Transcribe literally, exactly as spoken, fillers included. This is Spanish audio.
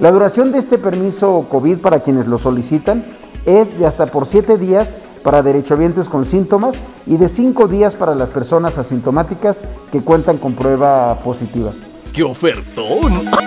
La duración de este permiso COVID para quienes lo solicitan es de hasta por siete días para derechohabientes con síntomas y de cinco días para las personas asintomáticas que cuentan con prueba positiva. ¡Qué ofertón!